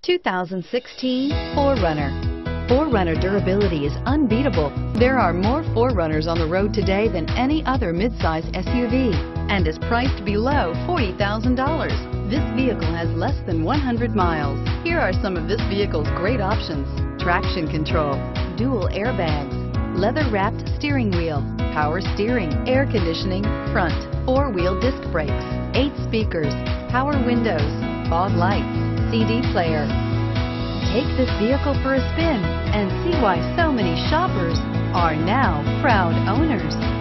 2016 4Runner. 4Runner durability is unbeatable. There are more 4Runners on the road today than any other midsize SUV and is priced below $40,000. This vehicle has less than 100 miles. Here are some of this vehicle's great options: traction control, dual airbags, leather-wrapped steering wheel, power steering, air conditioning, front, four-wheel disc brakes, 8 speakers, power windows, fog lights, CD player. Take this vehicle for a spin and see why so many shoppers are now proud owners.